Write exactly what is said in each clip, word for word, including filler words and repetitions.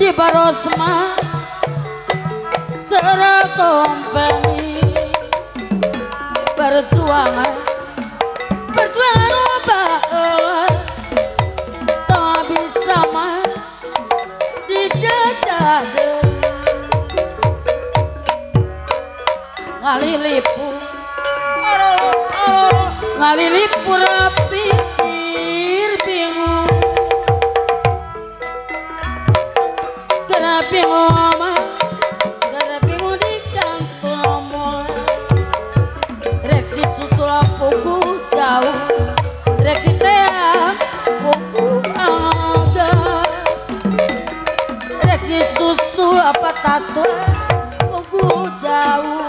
di barosma serekompeni berjuangan berjuangan bahwa tak bisa mah dijajah ngalilipur ngalilipur pikir bingung kena bingung mah kena bingung di kantor mall rek disusul pugu jauh rek diteang pugu agak rek disusul apa tasu pugu jauh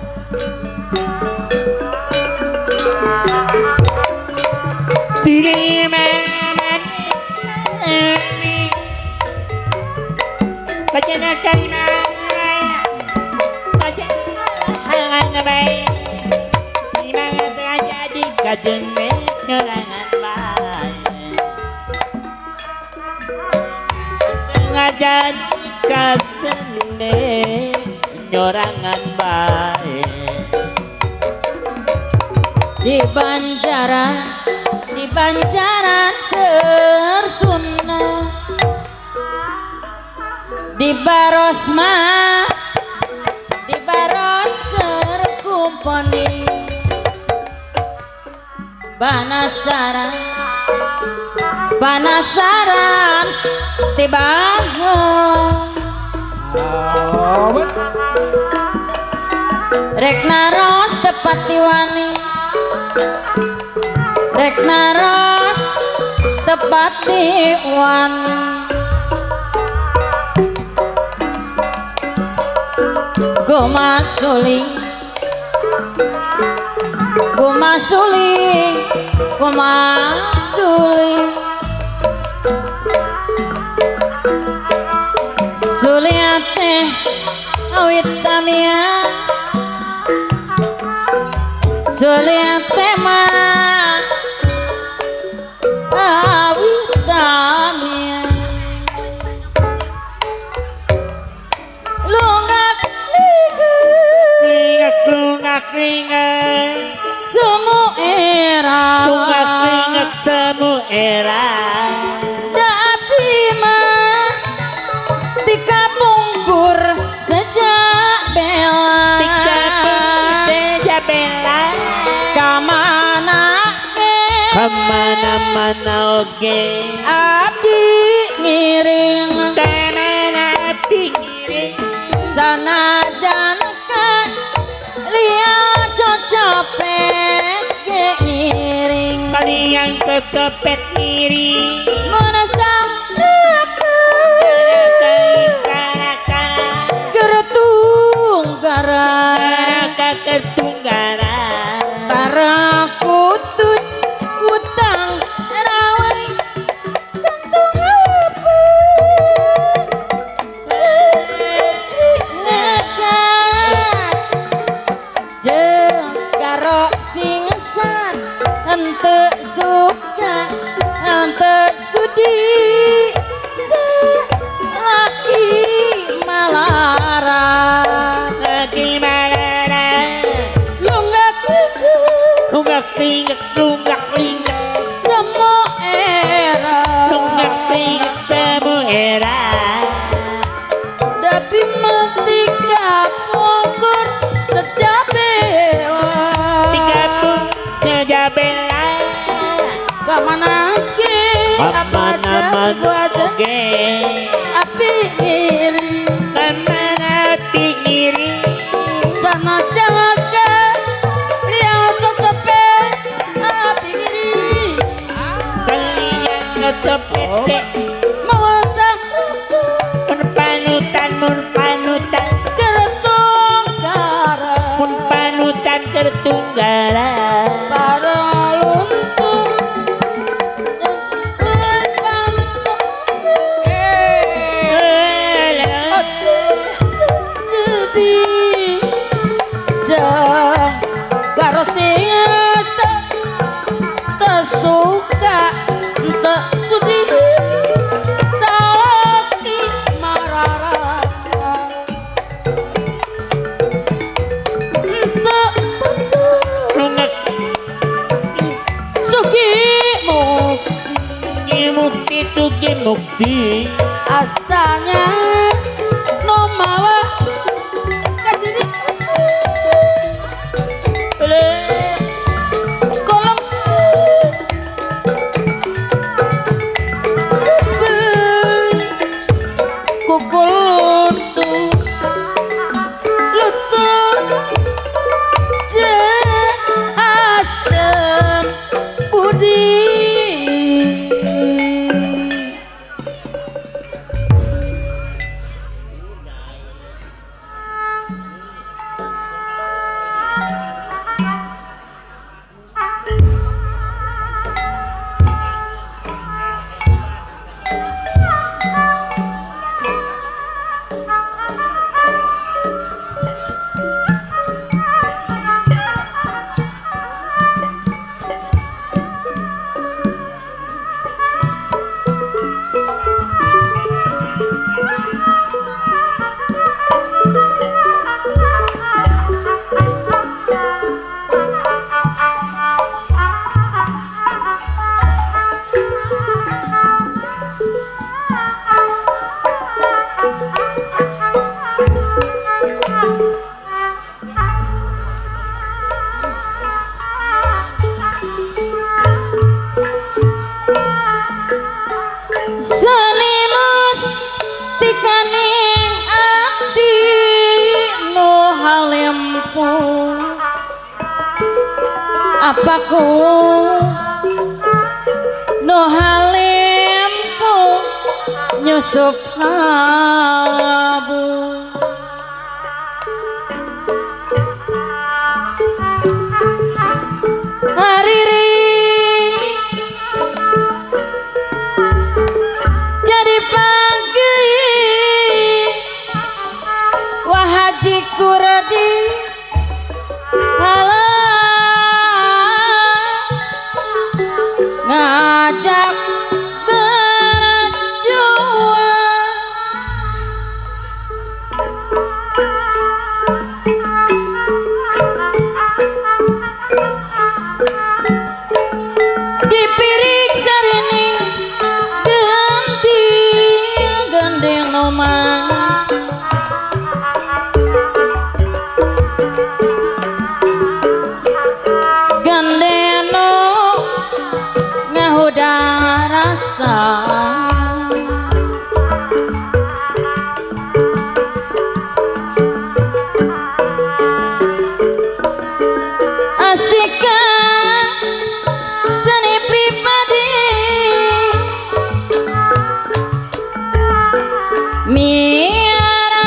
Diri maman ini bacaan kalimat bacaan hangat baik lima terjadi kajemen nyorangan baik ngajak kajemen nyorangan baik di Banjaran di Banjaran sersuna di Barosma di Baros serkumponi Banasaran Banasaran tiba rek naros tepati wani rek naros tepati wani goma suling goma suling goma suling suling teh awit tamia suling teh mah awit tamia lungat keringat lungat keringat semu era lungat keringat semu era tapi mah tika pungkur sejak bela tika pungkur sejak bela kamana ke kemana-mana oke abdi ngiring tenan abdi ngiring sanajan kan liat cocopet ke ngiring kalian kecopet ngiring menasam karaka keretung gara karaka ketunggara para kutut utang rawan kantung apa sestri ngecat jeung karo singsan hente suka hente sudi laki malaran lagi malara lunggak lunggak tinggal lunggak linggak semua era lunggak tinggal semu era tapi metika pungkur sejabewa tiga pun sejabela kamana ke apa aja ibu aja oke api iri kemana pikiri sana jaga lihat cocopet api iri kalian ngetopete mawasang mun panutan mun panutan keretung gara mun panutan kertunggara para luntur asalnya no mawa kadiri kolom kukul lutus lutus je asem budi sanimas tikaning ati no halempu apaku no halempu nyusup habu hariri jadi pagi wahaji kuradi ngajak berjuang dipirik sarining genting gendeng nomah gandeno ngahuda rasa asika seni pribadi miara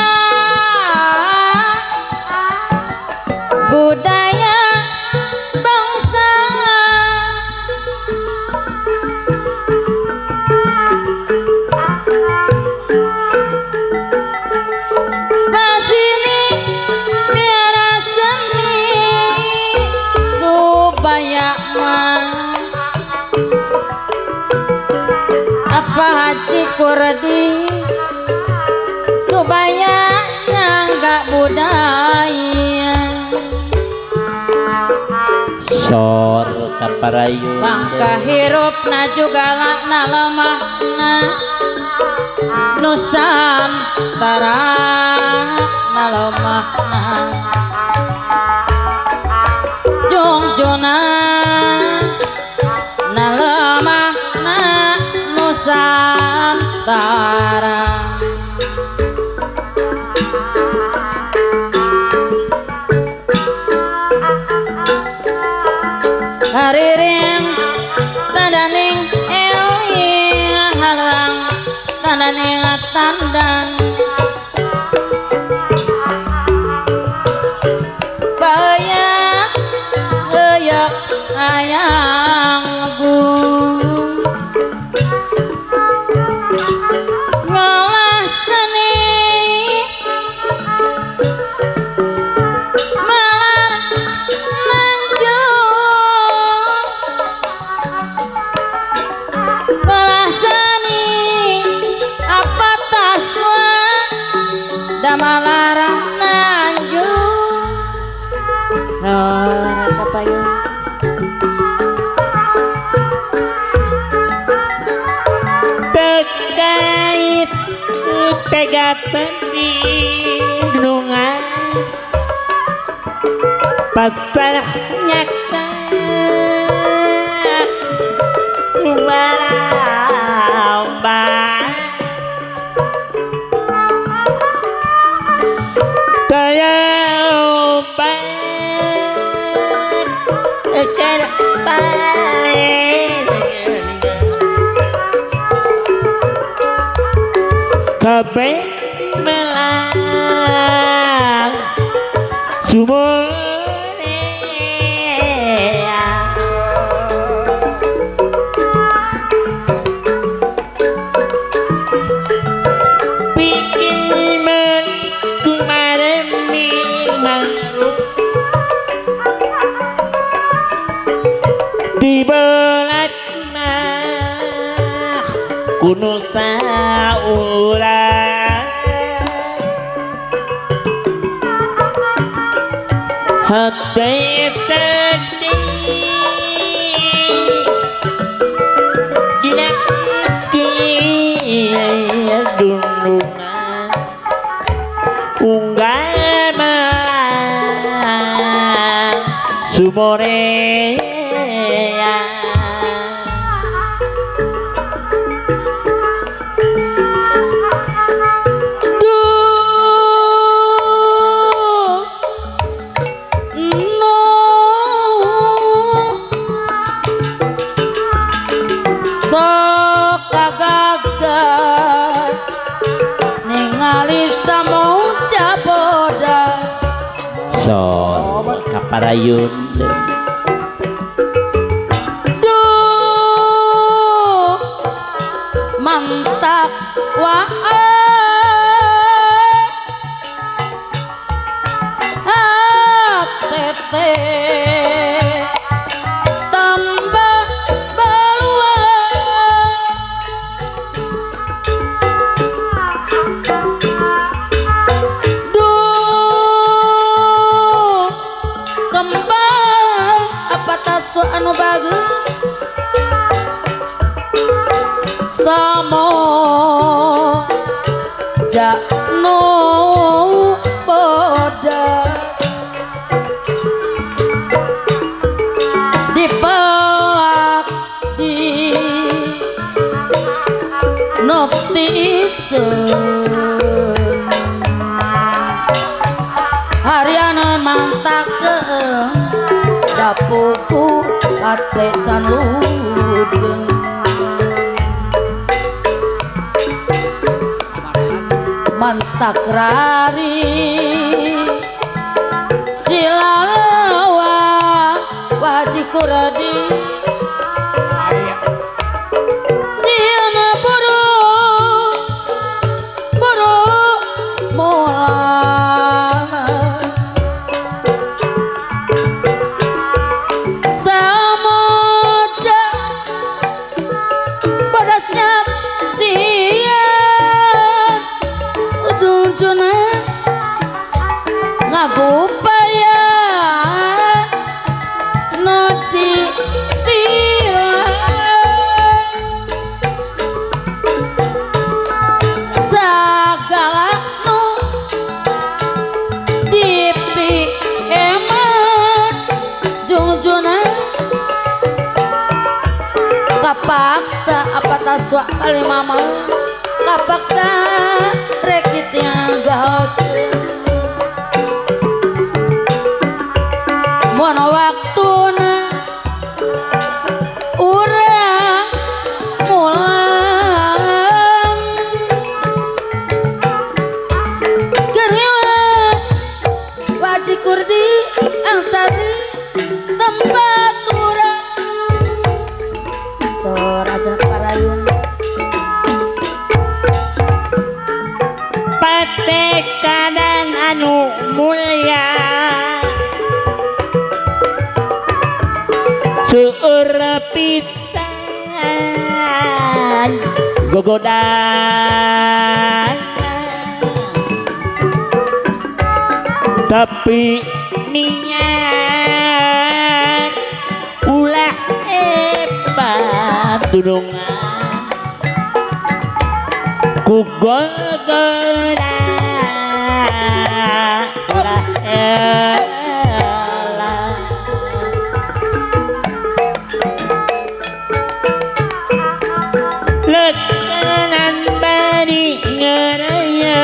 budaya bangsa pasini miara seni supaya mah apa haji kurdi supaya nyangga budaya sor kaparayu bangka hirupna juga lakna lemahna nusantara na lemahna jongjona na lemahna nusantara hariring tandaning ewi halang tandaning tandang bayak bayak ayangku ngolah seni malar nanjung ngolah seni apa taswa Wis tegatan di dunungan pasar nyata marambah saya obat akan balik kabeh melang sumone pikir men kumaremi maru di belatna kuno saurang hati tadi dinanti dunungan unggal melang sumore Son kaparayun duh mantap waas hatete tambah baluas anu bagus samo jakno bodas dipawak di noptisen harianan mantak dapuku ate can ludeng mantak rari silalawa wajiku radi silna buru buru mulai ngagupaya nadi tilas sagala nu dipi emat jungjuna kapaksa apa taswa kali mama kapaksa rekitnya galkeun mono waktuna urang mulang keriwat wajikur di angsari tempat urang soraja parayun patekadan anu mulia seueur pisan gogodan tapi niat ulah hebat dunungan ku gogola la ela lekanan bari ngeraya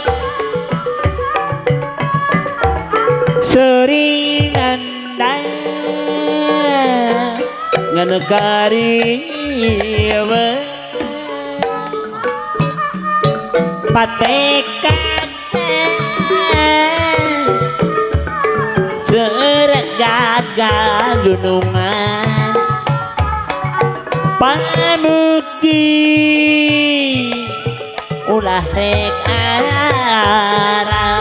seringan dah nganekari patekan seret gagal gunungan pamuki ulah rek arah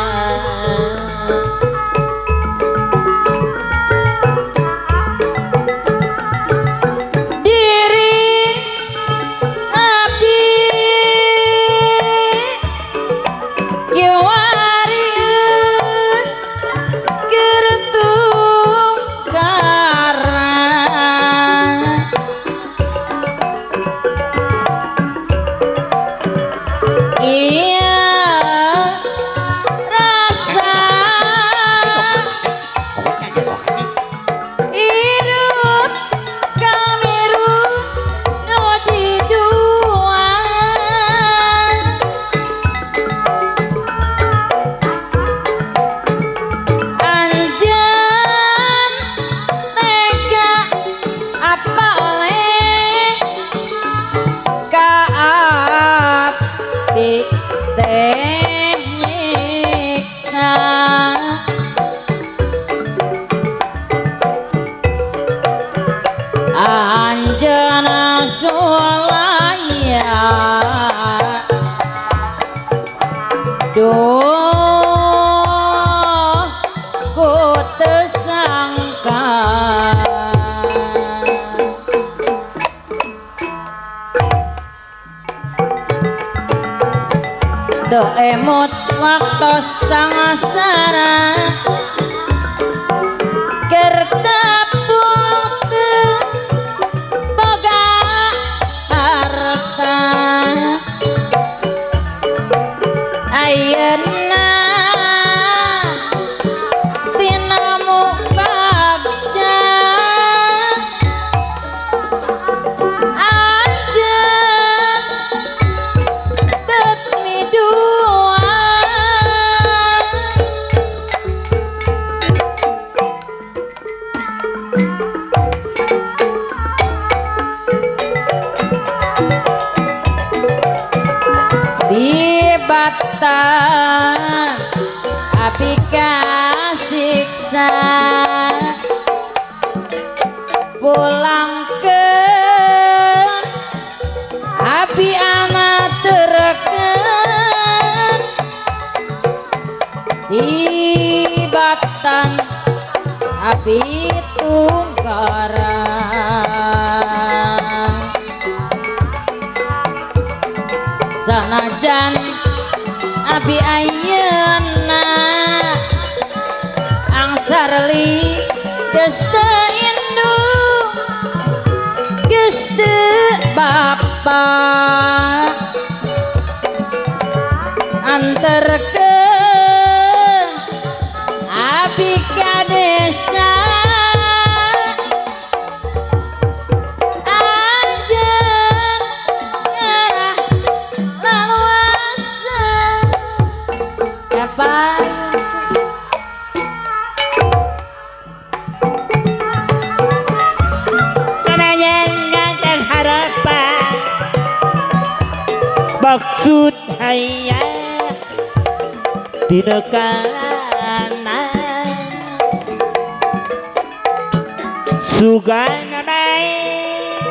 emot waktu sangasara kerta putih boga harta ayeuna tinamu bagja aja bet midu batan api kasiksa pulang ke api anak tereken di batan api tungkaran sanajan abi ayeuna angsarli geus teu indung geus teu bapa anterkeun abi ka desa maksud hayat tidak kanan sugana baik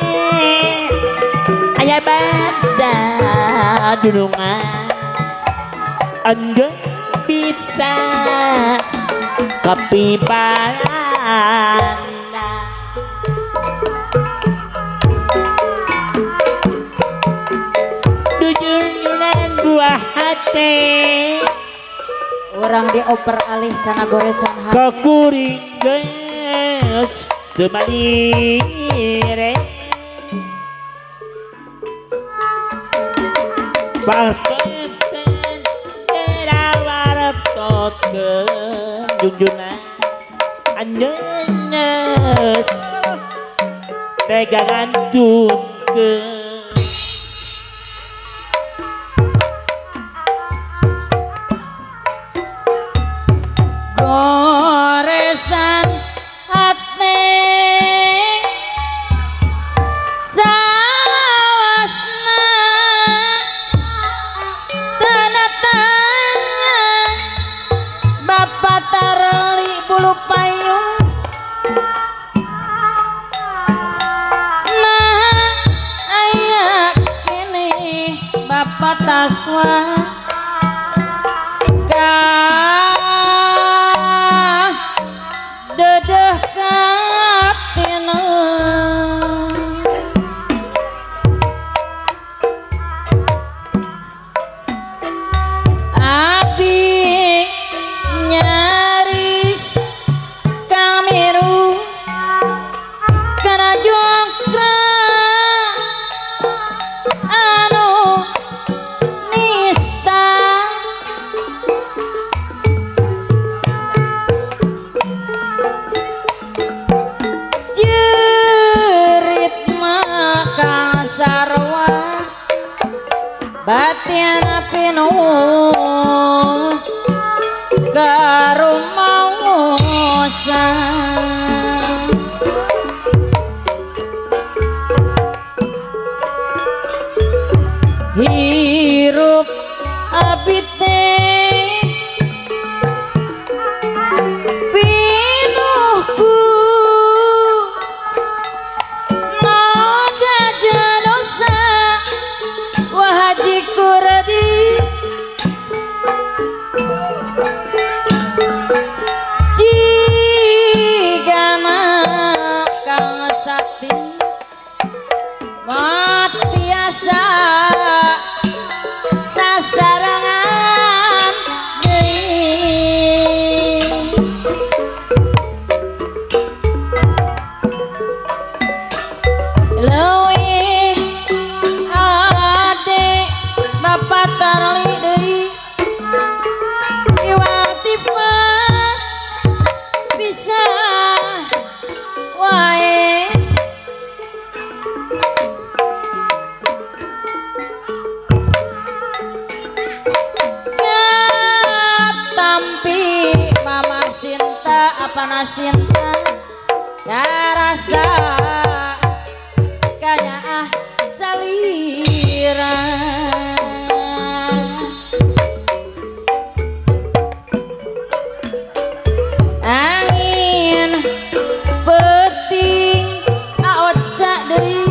aya bada dunungan angge bisa kapibalan orang dioper alih karena goresan hati kakuring geus teu malire Pasten era warep totkeun junjuna anjeunyeus tega ngantutkeun goresan hati sawasna tanda tanya bapak tareli bulu payung nah ayak kini bapak taswa dedeh katina abi nyaris kamiru kana jongkra anu nista sarwa batiana pinu karumaosa hirup abite pinuhku Haji Kuradi jigana kang sakti matiasa sasarangan deui leuwih bapak tarli deui tiba-tiba bisa wae tampi mama Sinta apa nasinta karasa kaya ah salira angin peting aoca deui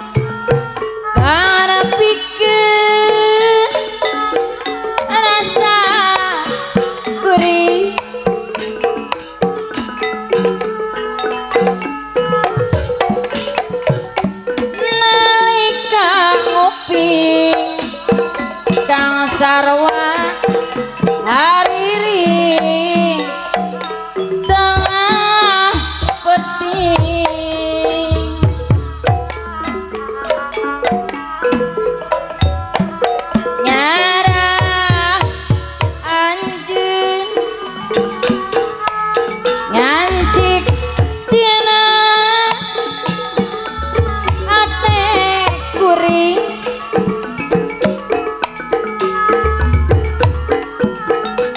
kana pikeun rasa gurih nalika ngopi kang sarwa hariri tengah peting nyarah anjeun ngancik tina ate kuring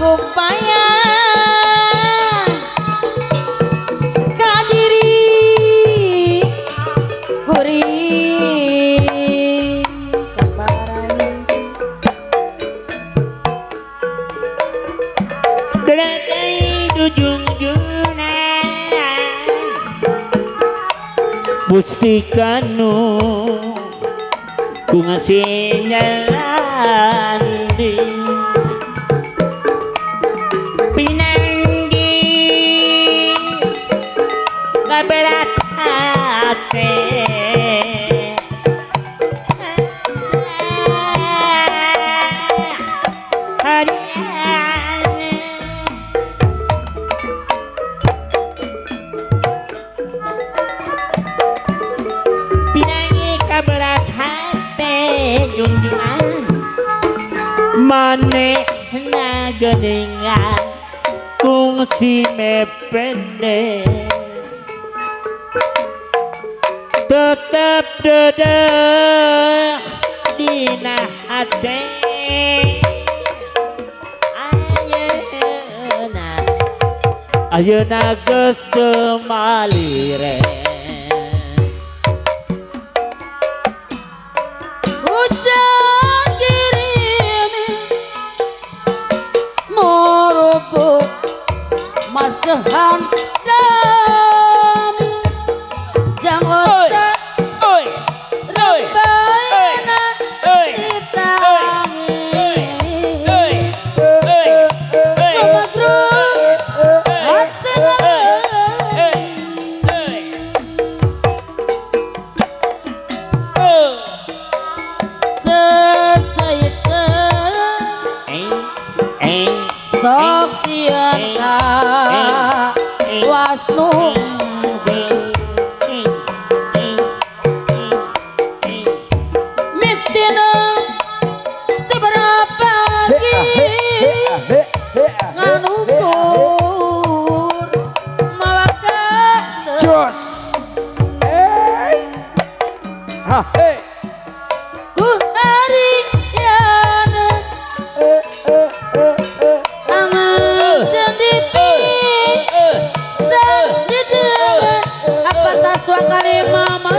upaya kadiri buri kaparan Deratai dujung junan Mustikanu ku ngasih jalan di Pinanggi gak berat hati Pinanggi gak berat hati junjungan maneh na geningan kungsi mepende tetep dedeh dina hati ayeuna ayeuna geus malire hujan gerimis morobok masahan damis jangosa oi oi rebayana oi citangis sumadruk hatena sesayekeun sok sieun ka wasnu mistina teu berapa lagi nganukur mawaka Jos. Hey. Ha, hey. ku hari yana aman cendipi sadedeuh apa taswakane mama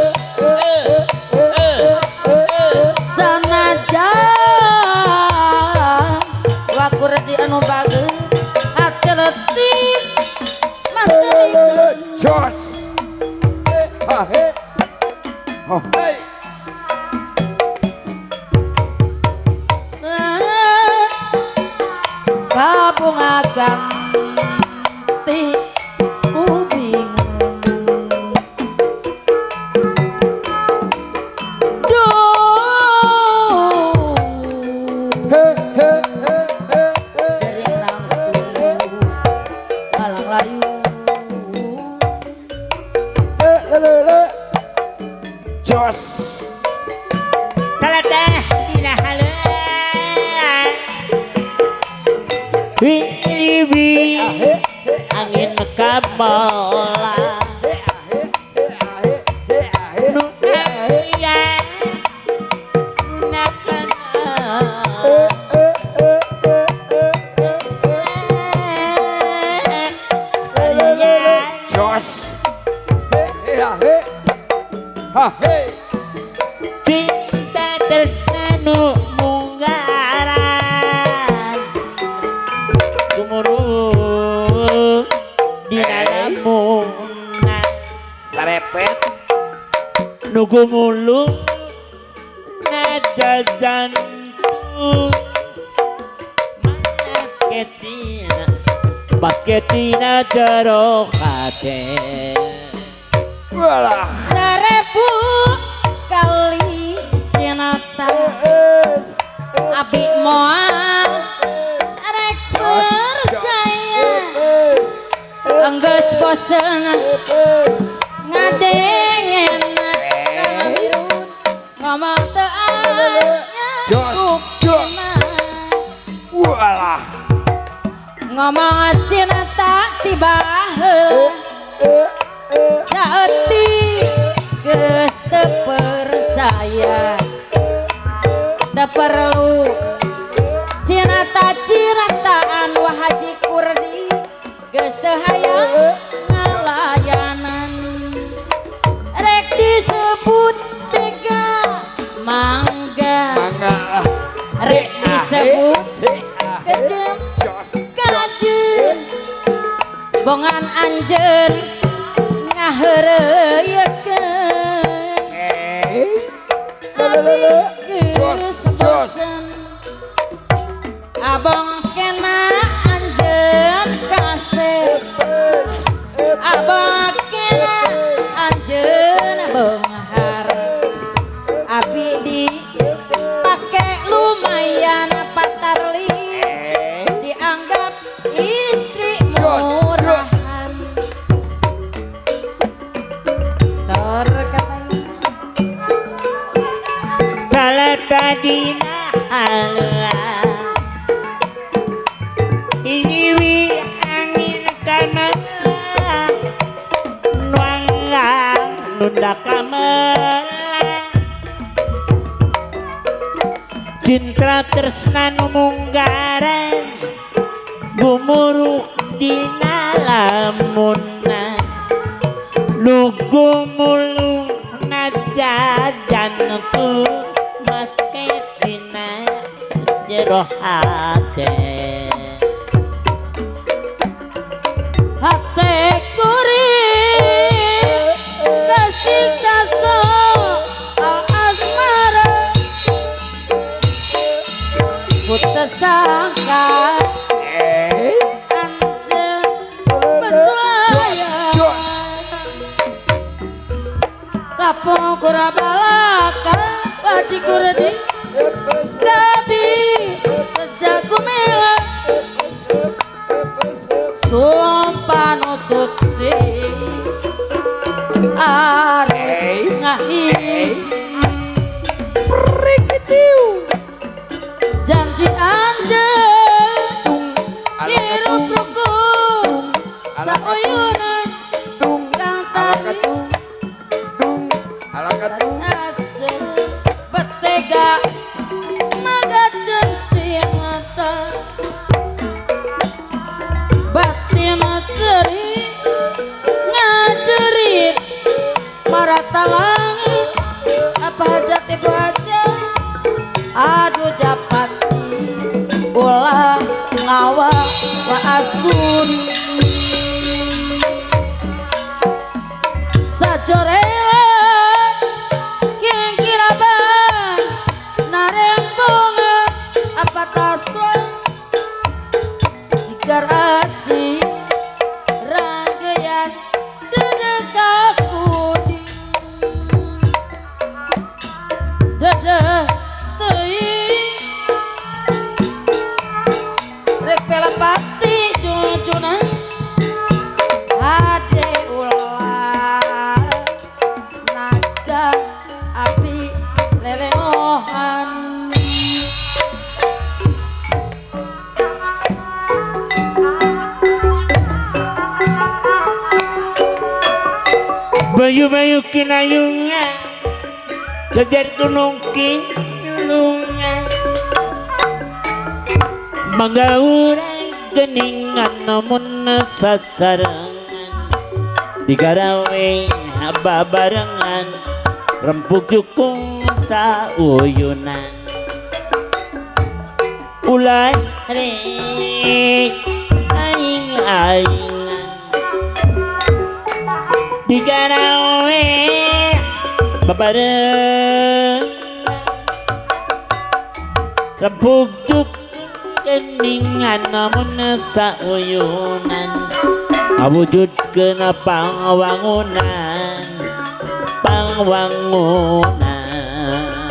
sanajan wakur di anu bageus hati letih mantep Jos. Ha, hey. Oh, hey. kabungakan ti ku bingung duh Hey, hey, hey, hey, hey. dari langsung malang layu Le, le, le, le. Jos. Talatah dina haluan Wili-wili Hey, hey, angin kabola hey, hey, hey, hey, hey, nu hey. aya nakana Eh, eh, eh, eh, eh, eh. Le, le, le, le. Jos. Hey, hey, ha, hey. Ha, hey. cinta terkanu munggaran kumuru dina lamunna Sarepet. nugu mulu najajan tu maketina maketina jero hate Walah. seribu kali cinata Es. abi moal rek percaya Es. anggeus bosen Es. ngadengen kalirun ngomong teu aya Jos, jos. Walah. ngomong cinta tiba Eh, eh, eh. saeutik geus teu percaya teu perlu Cinata cinataan Wahaji Kurdi geus teu hayang ngalayanan rek disebut tega mangga Mangga rek disebut kejem kasih bongan anjeun ngaheureuyeukeun Jos jos abang kena anjeun kasih abang kena anjeun benghar abi di pake lumayan patarli dianggap istri murahan sor katanya salah tadina haleuan iniwi angin kana nuanglang nunda kamelang cinta tresna nu munggaran gumuruk dina lamunna nu gumulung najajan tu maske dina jero hate hate kuring kasiksa so asmara putus sangka anjeun beculayan kapong kurabalaka Waji Kurdi kabi sejak kumela sumpah nu suci arek ngahiji janji anjeun hirup rukun sauyunan kang tadi asjeun betega magadeun cinta batin ceri ngajerit marata langit apa hajat ibu aja aduh japati ulah ngawa wa askun sajorela kiraban nareng bunga apa taswa digar asih ranggeyan dedekaku di dedeh teuing rek pelepati cucunan ade ulah naja api lelengohan bayu-bayu kinayungan kejar gunung kinulungan manggaurang geningan namun sasarengan digarawe babarengan rempuk jukung sauyunan ulah rek aing-aingan digarawe babareng rempuk jukung geningan namun sauyunan awujudkeun pangwangunan pangwangunan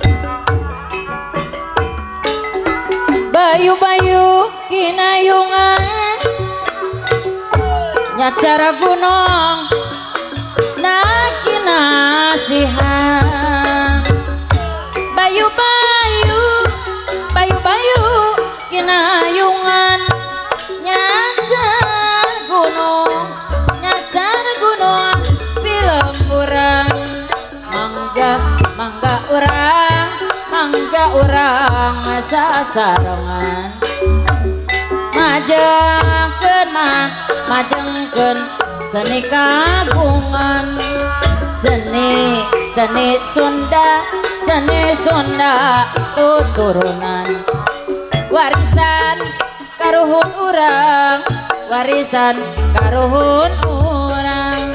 bayu-bayu kinayungan nyacara gunung nakinasihan bayu-bayu bayu-bayu kinayungan nyacar gunung nyacar gunung film urang mangga mangga urang mangga urang sasarengan majengkeun mah majengkeun seni kagungan seni seni Sunda seni Sunda tuturunan warisan karuhun urang warisan karuhun urang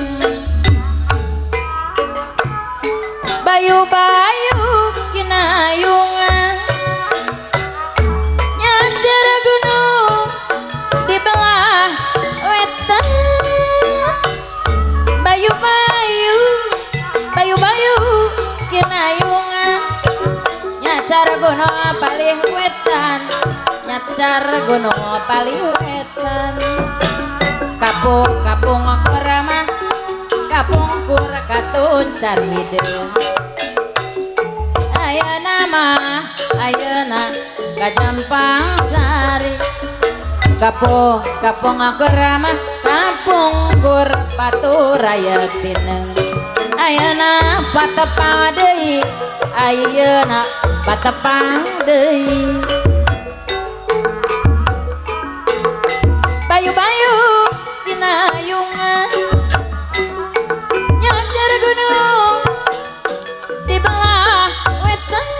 bayu-bayu kinayungan nyajar gunung di belah wetan bayu-bayu bayu-bayu kinayungan nyacar gunung palih wetan nyacar gunung palih wetan kapung kapung kurama kapung kur katuncar hideung ayeuna mah ayeuna kajampang sari kapung kapung kurama kapung kur paturaya tineng ayeuna patepang deui ayeuna patepang deui bayu-bayu kinayungan nyajar gunung di belah wetan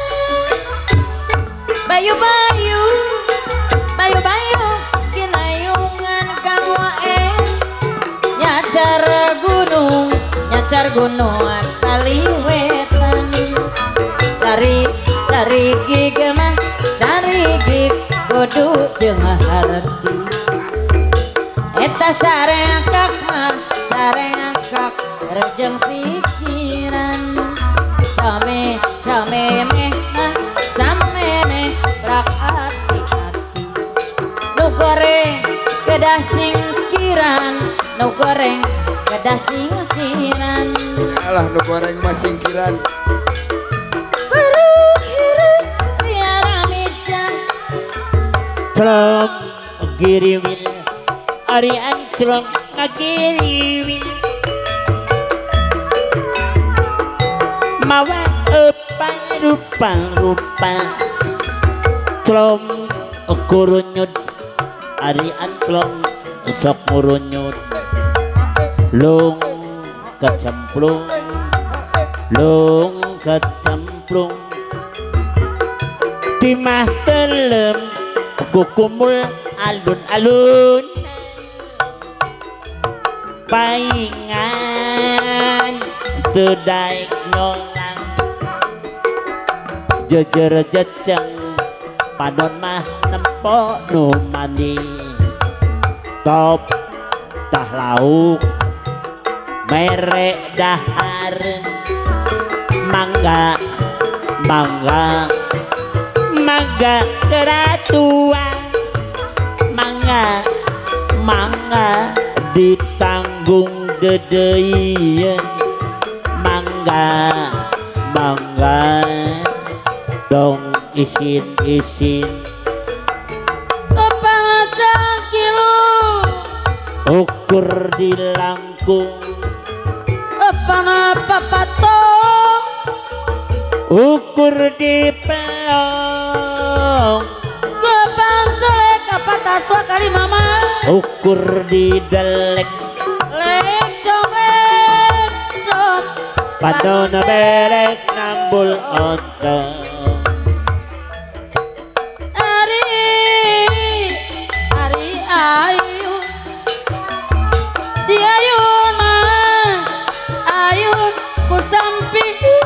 bayu-bayu bayu-bayu kinayungan kang wae nyajar gunung nyacar gunungan kali wetan sari sari gig mah sari gig kudu jeung harti eta sarengkak mah sarengkak rejeng pikiran same same meh mah same meh rak hati-hati nu goreng kedah singkiran nu goreng kedah singkiran alah nu goreng mah singkiran beruk-hiruk biara meja Trok giriwil ari ancrok ngagiriwil mawa epang rupa-rupa trom kurunyut ari ancrok sok murunyut lung kecemplung lung kecemplung timah telem kukumul alun-alun paingan tedaik nolang jejer jeceng padon mah nempo nu mandi top tah lauk merek dahar mangga mangga mangga keratua mangga mangga ditanggung dedeyen mangga mangga dong isin-isin kepangacang kilo ukur di langkung kepana papatong ukur di pelong kepang colek kapataswa kali mama ukur di delek lek cowek cok padona berek nambul oncom ari ari ayu di ayun mah ayun ku sampi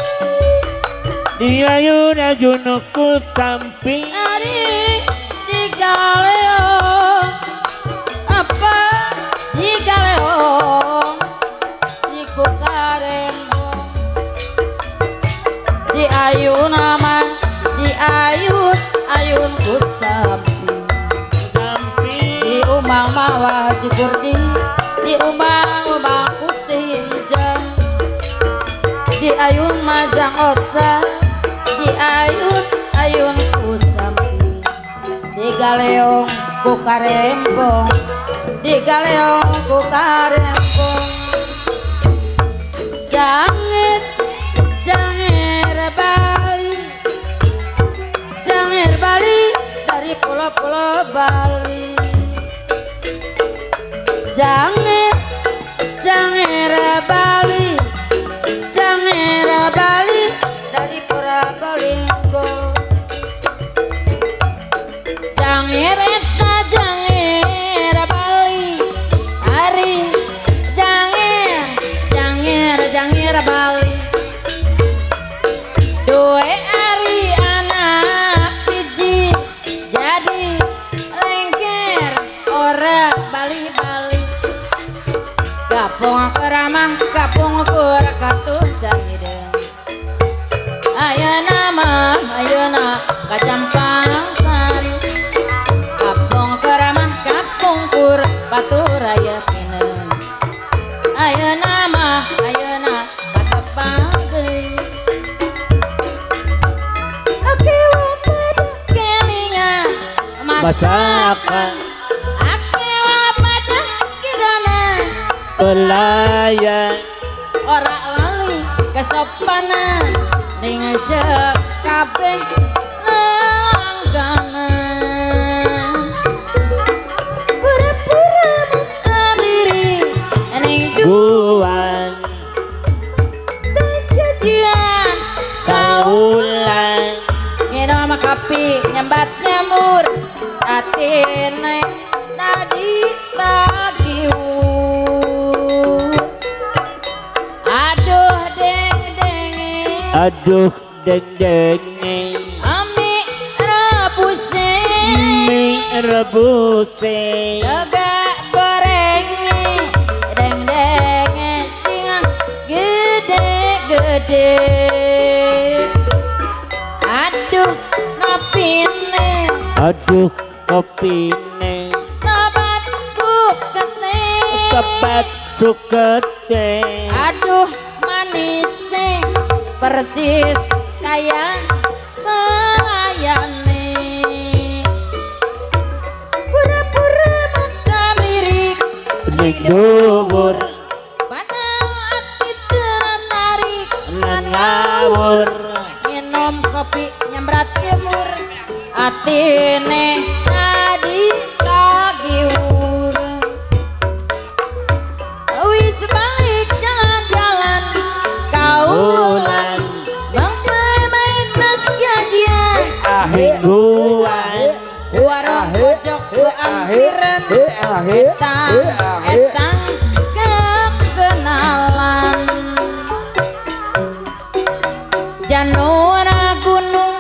dia yuna junuku sampi ari di galeong apa di galeong di kukarembong di ayun nama di ayun ayun ku sampi sampi di umang mawa cikurdi di umang umang ku sehijang di ayun majang otsa di ayun ayun ku sampi di galeong ku karembong di galeong ku karembong jangit janger bali Bali jangan jangan Bali jangan Bali dari Purbalingga jangan reta jangan Bali hari jangan jangan jangan Bali dua hari anak siji jadi lengker ora Bali-Bali kapung keramah kapung kur katun jahideng ayeuna mah ayeuna kacampang sari kapung keramah kapung kur baturaya pineng ayeuna mah ayeuna katepang deui oke wapat keningan masakan ake wapat kidana pelayan ora lali kesopanan ning sekabeh langganan pura-pura mandiri ning buan tes gajian kaulan minum kopi nyambat nyamur atine nadi tagiu aduh deng dengi aduh deng dengi ami rebuse mie rebuse jaga goreng deng dengi singa gede-gede aduh ngapine aduh kopine tobat bukete kebat sukete aduh manisnya percis kayak melayani pura-pura mata lirik ning dhuwur padahal hati tertarik lan ngawur minum kopi nyembrat jemur atine tadi kagiur wis balik jalan-jalan kaulan mengklaim tas gajian mingguan warung pojok keampiran etang etang kekenalan janura gunung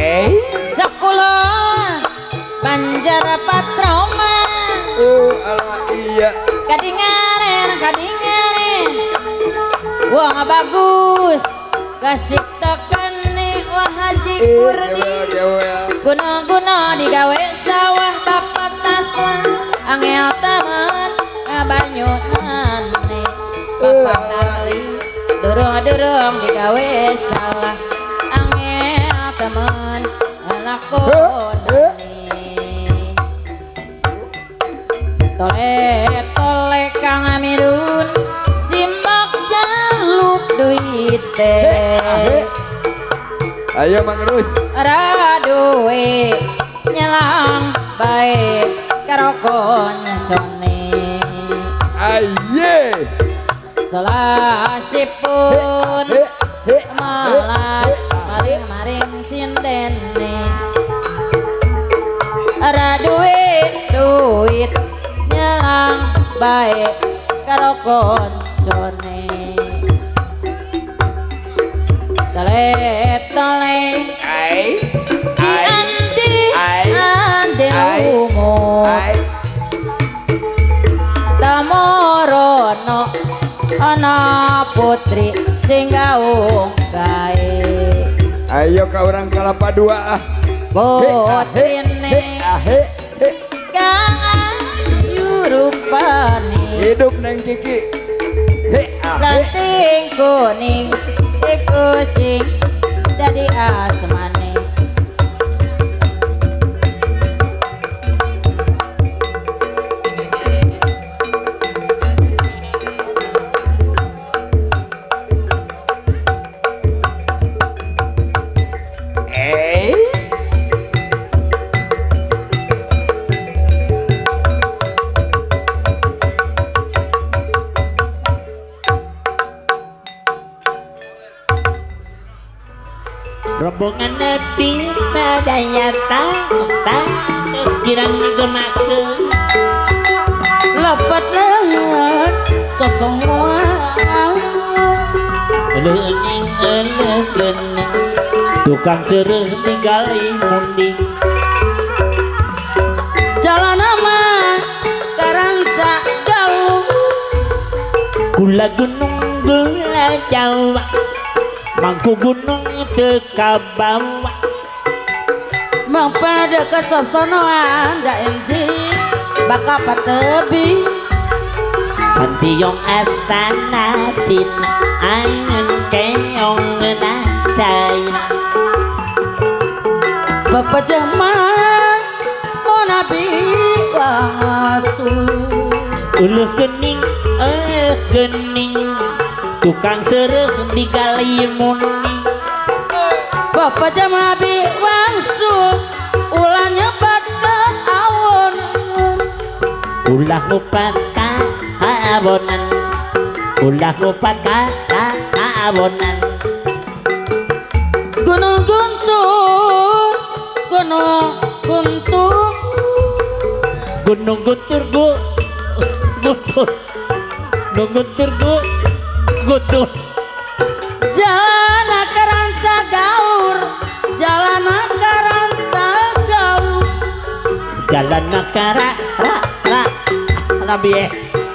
sekolah Banjar Patroma Oh ala iya kadingaren kadingaren wah bagus kasih tekan nih wah Haji Kurdi guna-guna digawe sawah tapat taslah angel temen ngabanyunan nih papak tali durung-durung digawe sawah angel temen ngelakon nih tole-tole Kang Amirun simak jaluk duit teh ayo Mang Rus ara duwe nyelang bae karokon cone aye selasipun malas maring-maring sindene ara duwe duit nyelang bae karokon cone tole-tole ai si Andi Andi umum tamorono ana putri sing gaung gae ayo ka orang Kelapa Dua ah putrine Kang Ayu rupane hidup neng Kiki he ah lanting kuning iku sing dadi asmane bisa daya tak kirang gemakeun lepet leut cocong moal leuning eleukeun tukang seureus digali munding jalan mah karanca galuh gula gunung gula Jawa mangku gunung teu kabawa mangpada ke sosonoan da enjing bakal patebi santiong astana cina ayeun keong ngeunacai bepejemah oh nabi wasu uluh geuning eueuh geuning tukang seureus digali munding bepejemah nabi wasu ulah nyebat ke awonan ulah ngupat ka kaabonan ulah ngupat ka kaabonan gunung guntur gunung guntur gunung guntur gu guntur gunung guntur gu guntur jalan karanca gaur jalan karanca gaur jalan nakara ra ra nabi eh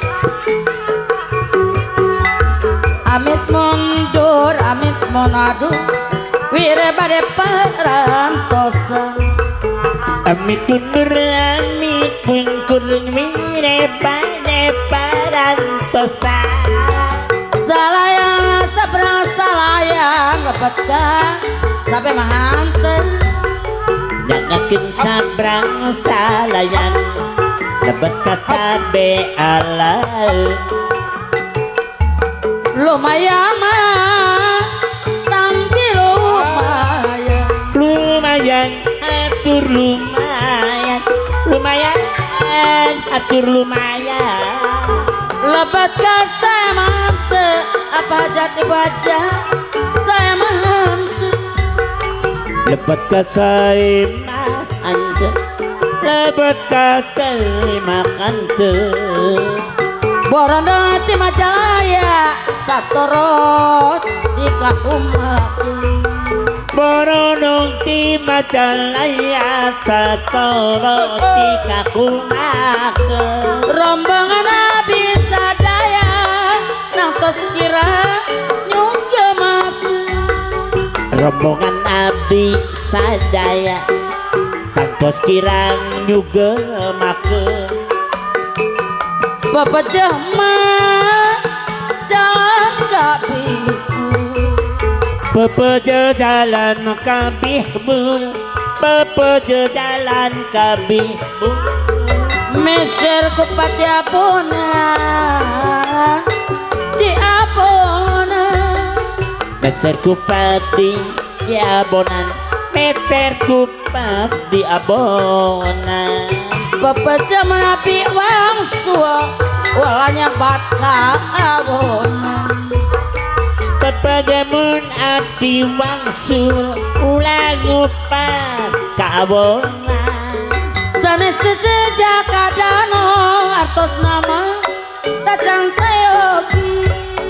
amit mundur amit monadu wire bade parantosa amit mundur amit pungkur wire bade parantosa salayang sabrang salayang lepet ka sampai mahante nyangakeun sabrang salayan lebet ka cabe alaeun lumayan mah tampi lumayan lumayan atur lumayan lumayan atur lumayan lepet ka saya mante apa jadi wajah saya mante lebet ka saema ante lebet ka saema ante borondo ti Majalaya satoros di kakumakeun boronong ti Majalaya satoro ti kakumakeun rombongan abdi sadaya nang tos kira nyugemakeun rombongan abdi sadaya tangtos kirang nyugemakeun bepejemah jalan kabiku bepeje jalan kabihbul bepeje jalan kabihbul Mesir kupati apunan di apunan meser kupati di abonan meser kupat di abonan bepejemah api wangsul walanya baka abonan pepegemun abdi wangsul ulah ngupat ka abonan sanes sejak kadano artos nama tacang sayogi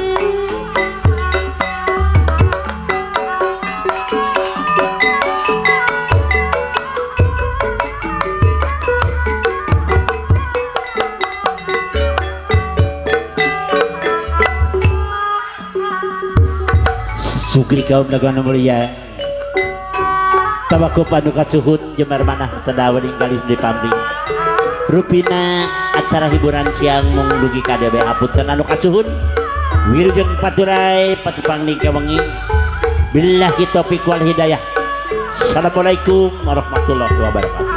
sugri kaum nagana mulia tabaku paduka suhun jemar manah tadawening kali di pamring rupina acara hiburan siang mung dugi ka D B apunten anu kasuhun wilujeng paturai patupang ningka wengi billahi taufiq wal hidayah assalamualaikum warahmatullahi wabarakatuh.